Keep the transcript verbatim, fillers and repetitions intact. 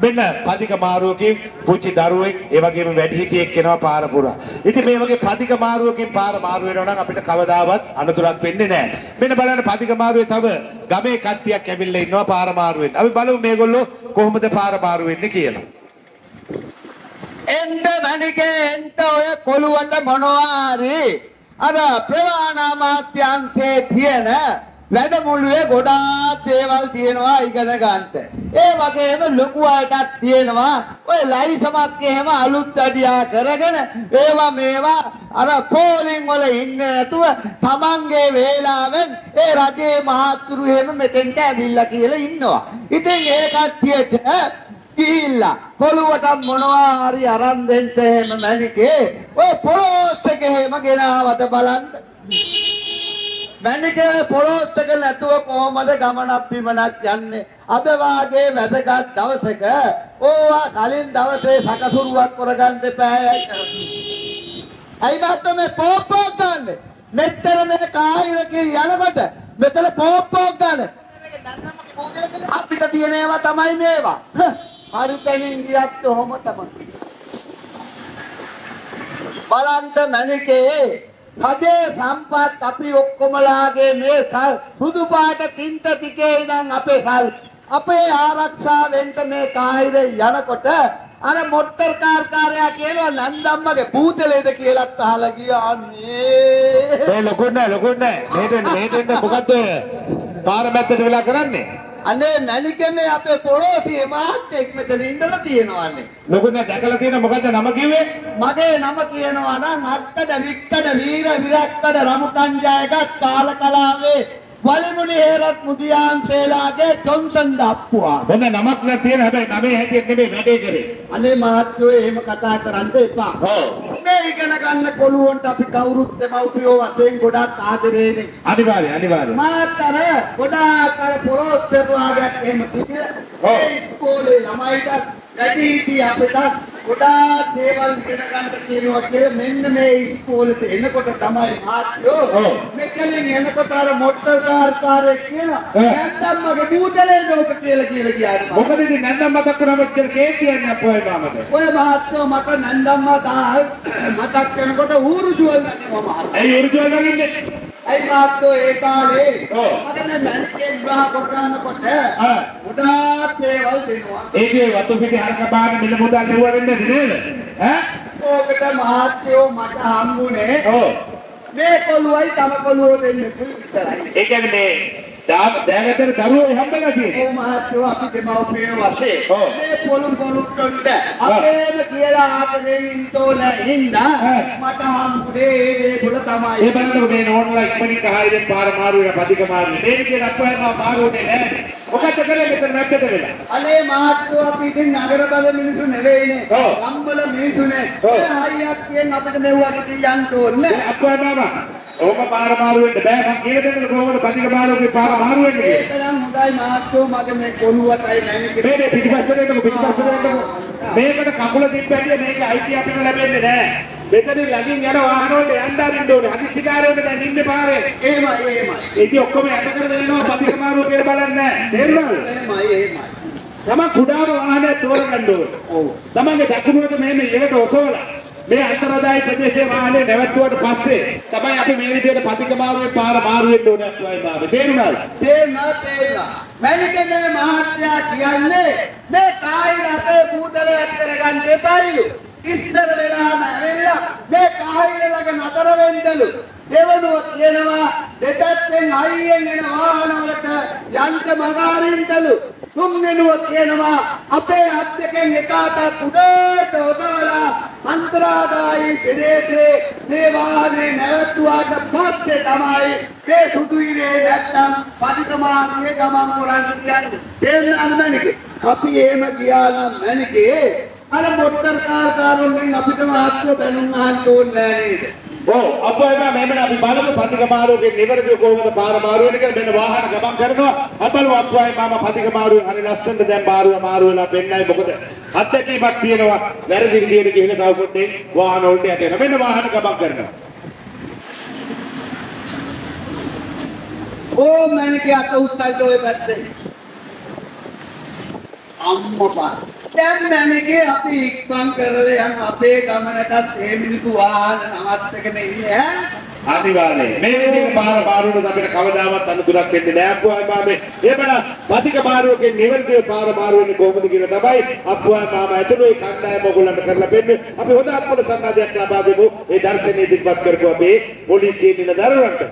මෙන්න පදික මාරුවකින් පුංචි දරුවෙක් ඒ වගේම වැඩිහිටියෙක් කෙනා පාර පුරා. ඉතින් මේ වගේ පදික මාරුවකින් පාර මාරු වෙනවා නම් අපිට කවදාවත් අනතුරක් වෙන්නේ නැහැ. මෙන්න බලන්න පදික මාරුවේ තව ගමේ කට්ටියක් ඇවිල්ලා ඉන්නවා පාර මාරු වෙන්න. අපි බලමු මේගොල්ලෝ කොහොමද පාර මාරු වෙන්නේ කියලා. එන්ට මණිකේ එන්ට ඔය කොළුවට මොනවාරි අර ප්‍රවාහනා මාත්‍යන්තයේ තියෙන වැඩමුළුවේ ගොඩාක් දේවල් තියෙනවා ඉගෙන ගන්නට. ඒ වගේම ලොකු අයටත් තියෙනවා ඔය ලයිසමක් එහෙම අලුත් වැඩියා කරගෙන ඒවා මේවා අර පෝලිං වල ඉන්නේ නැතුව තමන්ගේ වේලාවෙන් ඒ රජේ මහත්තුරු එහෙම මෙතෙන්ට ඇවිල්ලා කියලා ඉන්නවා. ඉතින් ඒ කට්ටියට ගිහිල්ලා පොළොවට මොනවා හරි අරන් දෙන්න එහෙම මැනිකේ ඔය පොළොස් එක එහෙම ගෙනාවද බලන්න. මැනිකේ පොළොස් එක නැතුව කොහමද ගමනක් බිමනක් යන්නේ? අද වාගේ වැදගත් දවසක ඕවා කලින් දවසේ සකසුරුවක් කරගන්න එපා. අයි මාත්ම මේ පොප්පෝ ගන්න. මෙතන මේ කායිරකින් යනකොට මෙතන පොප්පෝ ගන්න. අපිට තියෙන ඒවා තමයි මේවා. හරි තැනින් ගියත් ඔහොම තමයි. බලන්න මැනිකේ රජේ සම්පත් අපි ඔක්කොමලාගේ මේ සුදු පාට තින්ත ටිකේ ඉඳන් අපේ සල් අපේ ආරක්ෂාවෙන් මේ කායිර යනකොට අර මොටර් කාර් කාර්යය කියනවා නන්දම්මගේ පූතලේද කියලාත් අහලා ගියාන්නේ. ඒ ලොකු නෑ ලොකු නෑ. මේට මේට මොකද්ද පාර මැද්දට වෙලා කරන්නේ? අනේ මැනිකේ අපේ පොළොසියේ මාත්‍යෙක් මෙතන ඉඳලා තියෙනවානේ. ලොකුනේ දැකලා තියෙන මොකද්ද නම කිව්වේ? මගේ නම කියනවා නම් අක්කඩ වික්කඩ වීර විරක්කඩ රමුකංජයගත් කාලකලාවේ වලිමුනි හේරත් මුදියාන්සේලාගේ ජොන්සන් දප්පුවා. මොන නමක් නැ තියෙන හැබැයි නමේ හැටියට නෙමෙයි වැඩේ කරේ. අනේ මහත්තයෝ එහෙම කතා කරන්න එපා. ඔව්. මේ ඉගෙන ගන්න කොළුවන්ට අපි කවුරුත් දෙමව්පියෝ වශයෙන් ගොඩාක් ආදරේනේ. අනිවාර්යයෙන් අනිවාර්යයෙන්. මාතර ගොඩාක් අර පොළොස් පෙරවාගත් එහෙම තිබිලා. ඔව්. ඉස්කෝලේ ළමයිට වැඩිහිටි අපිට ගොඩාක් දේවල් ඉගෙන ගන්න තියෙනවා කියලා මෙන්න මේ ඉස්කෝලේට එනකොට තමයි මහත්තයෝ. ඔව්. මෙතනින් එනකොට අර මොටර් කාර් කාර්යය කියනවා. නැන්දම්මගේ බූතලේ ලෝක කියලා කියලා කියනවා. මොකද ඉතින් නැන්දම්ම මතක් කරා මෙච්චර කේක් කියන්නේ අපේ මාමද. ඔය මහත්තයෝ මට නැන්දම්ම තා මතක් කරනකොට ඌරු ජුවල් නැතිවම මහත්තයෝ. ඇයි ඌරු ජුවල් ගන්නේ? ඇයි මහත්තයෝ ඒ කාලේ මට මේ මැනිකේ විවාහ කරනකොට ගොඩාක් දේවල් දෙනවා. ඒකේ වතු පිටි හරක බාන මිල මුදල් දෙවුවා වෙන්නේ නේද? ඈ? ඕකට මහත්තයෝ මට හම්බුනේ. ඔව්. මේ කොළුවයි තම කොළුව දෙන්නේ විතරයි. ඒ කියන්නේ මේ දැනගතර දරුවෝ හම්බෙලා තියෙන්නේ. ඔව් මහත්තයෝ අපි දෙමව්පියෝ වශයෙන්. ඔව්. මේ පොළු කොළුට්ටොන්ට අපේම කියලා ආතලේ ඉන්නෝන හින්දා මට හම්බුනේ ඒ පොළ තමයි. ඒ බලන්න මේ නෝන්ලා ඉක්මනින් කහයියෙන් පාර මාරු වෙන පදික මාරු. මේක කියන අපහම මාරුනේ නෑ. මොකද කරන්නේ මෙතන නැත්තට වෙලා. අනේ මහත්තයෝ අපි ඉතින් නගර බල මිනිස්සු නෙවෙයිනේ. ගම්බල මිනිස්සුනේ. ඒ හයියක් කියන අපිට මෙව්වගේ තියන්න ඕනේ. අප්පා මාමා ඕක පාර මාරු වෙන්න බෑ. මං කියලා දෙන්නද කොහොමද පදික මාරුගේ පාර මාරු වෙන්නේ? ඒක නම් හොඳයි මහත්තයෝ මගේ මේ කොළුවටයි නැන්නේ. මේ පිටිපස්සට එන්නකො පිටිපස්සට එන්නකො. මේකට කකුල තිබ්බැටි මේක අයිති අපිට ලැබෙන්නේ නෑ. මෙතනින් ළඟින් යන වාහන වලට යන්න අරින්න ඕනේ. හදිස්සිකාරයෙන්ද දැන් ඉන්නේ පාරේ. එහෙමයි එහෙමයි. ඒක ඔක්කොම යට කරගෙන එනවා පදික මාරුව කියලා බලන්නේ නෑ. තේරුණාද? එහෙමයි එහෙමයි. තමන් කුඩාම වාහනයක් තෝරගන්න ඕනේ. ඔව්. තමන්ගේ දකුණුවට මෙහෙම ඉලකට ඔසවලා මේ අන්තරාදායි ප්‍රදේශයේ වාහනේ නැවතුවට පස්සේ තමයි අපි මේ විදිහට පදික මාරුවේ පාර මාරු වෙන්න ඕනේ අත්වයි බාබේ. තේරුණාද? තේරුණා තේරුණා. මැනිකේ මේ මහත්තයා කියන්නේ මේ කායිර අපේ කූඩලයක් කරගන්න එපායිලු. ඉස්සර වෙලාම ඇවිල්ලා මේ කායිර ළඟ නතර වෙන්නලු. දෙවනුව කියනවා දෙපැත්තෙන් හයියෙන් එන වාහන වලට යන්න මග අරින්නලු. තුන්වෙනුව කියනවා අපේ අත් දෙකෙන් එක අතක් උඩට ඔසවලා අන්තරාදායි ප්‍රදේශයේ මේ වාහනේ නැවතුවාට පස්සේ තමයි මේ සුදු ඉරේ නැත්තම් පදිකමාගේ ගමන් කරන්න කියන්නේ. තේරුණාද මැනිකේ? අපි එහෙම ගියා නම් මැනිකේ අර මොටර් කාර් කාරුන්ගෙන් අපිට මාත්‍ර බැනුම් අහන්න ඕනේ නෑ නේද? ඔව් අපේ මම මෙන්න අපි බලමු පදික මාරුවේ නිවැරදිව කොහොමද පාර මාරු වෙන්නේ කියලා. මෙන්න වාහන ගමන් කරනවා. අපලු අත්වයි මම පදික මාරුවේ හරි ලස්සනට දැන් මාරුව මාරු වෙලා පෙන්නයි. මොකද අත්දැකීමක් තියෙනවා. වැරදි විදියට ගිහින් තව පොඩ්ඩේ වාහන වලට යට වෙනවා. මෙන්න වාහන ගමන් කරනවා. ඕ මැනිකේ අත උස්සල්ට ඔය පැත්තේ. අම්මපා දැන් මැනිකේ අපි ඉක්මන් කරලා යන අපේ ගමනටත් මේ මිනිත්තු වාහන නවත්තගෙන ඉන්නේ ඈ. අනිවාර්යයෙන් මේ විදිහට පාර මාරුවන අපිට කවදාවත් අනුදුරක් වෙන්නේ නැහැ අප්පුවා මාමේ. එහෙමනම් පතික මාරුවකින් නිවර්තිය පාර මාරු වෙන්නේ කොහොමද කියලා තමයි අප්පුවා මාමා ඇතුළු ඒ කණ්ඩායම ඔයගොල්ලන්ට කරලා දෙන්නේ. අපි හොඳ අත්පොළ සංවාදයක් ලබා දෙමු. ඒ දර්ශනීය ඉදිරිපත් කරපු අපේ පොලිසියේ දින දරුවන්ට.